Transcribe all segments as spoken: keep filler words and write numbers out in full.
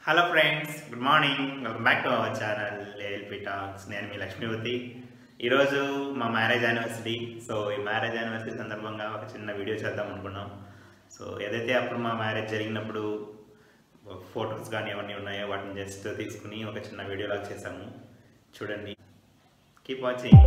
Hello friends, good morning. Welcome back to our channel A L P Talks. నేను మీ లక్ష్మీపతి. ఈరోజు మా marriage anniversary. So ఈ marriage anniversary సందర్భంగా ఒక చిన్న వీడియో చేద్దాం అనుకున్నాం. సో ఏదైతే అప్పుడు మా మ్యారేజ్ జరిగినప్పుడు ఫొటోస్ కానీ అవన్నీ ఉన్నాయో వాటిని జస్ట్ తీసుకుని ఒక చిన్న వీడియో లాగా చేసాము. చూడండి. Keep watching.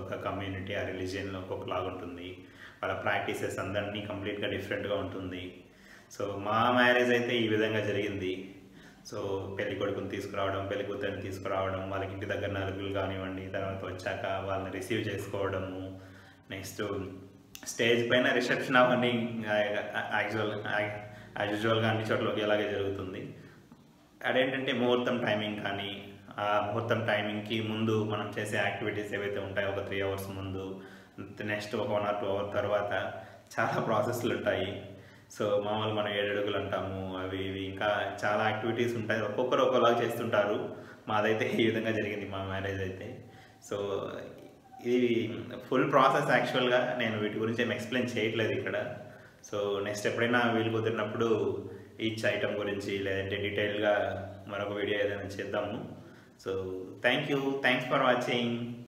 ఒక్కొక్క కమ్యూనిటీ ఆ రిలీజియన్లో ఒక్కొక్కలాగా ఉంటుంది. వాళ్ళ ప్రాక్టీసెస్ అందరినీ కంప్లీట్గా డిఫరెంట్గా ఉంటుంది. సో మా మ్యారేజ్ అయితే ఈ విధంగా జరిగింది. సో పెళ్లి కొడుకుని తీసుకురావడం, పెళ్లి కూతురిని తీసుకురావడం, వాళ్ళకి ఇంటి దగ్గర నలుగురు కానివ్వండి, తర్వాత వచ్చాక వాళ్ళని రిసీవ్ చేసుకోవడము, నెక్స్ట్ స్టేజ్ పైన రిసెప్షన్ అవన్నీ యాక్చువల్ యాజ్ యూజువల్గా అన్ని చోట్ల ఒకేలాగే జరుగుతుంది. అదేంటంటే ముహూర్తం టైమింగ్ కానీ, ఆ ముహూర్తం టైమింగ్కి ముందు మనం చేసే యాక్టివిటీస్ ఏవైతే ఉంటాయో ఒక త్రీ అవర్స్ ముందు, నెక్స్ట్ ఒక వన్ ఆర్ టూ అవర్ తర్వాత చాలా ప్రాసెస్లు ఉంటాయి. సో మామూలు మనం ఏడు అడుగులు అంటాము, అవి ఇవి ఇంకా చాలా యాక్టివిటీస్ ఉంటాయి. ఒక్కొక్కరు ఒక్కోలాగా చేస్తుంటారు. మాదైతే ఈ విధంగా జరిగింది మా మ్యారేజ్ అయితే. సో ఇది ఫుల్ ప్రాసెస్. యాక్చువల్గా నేను వీటి గురించి ఏం ఎక్స్ప్లెయిన్ చేయట్లేదు ఇక్కడ. సో నెక్స్ట్ ఎప్పుడైనా వీలు కుదిరినప్పుడు ఈచ్ ఐటమ్ గురించి లేదంటే డీటెయిల్గా మరొక వీడియో ఏదైనా చేద్దాము. So thank you, thanks for watching.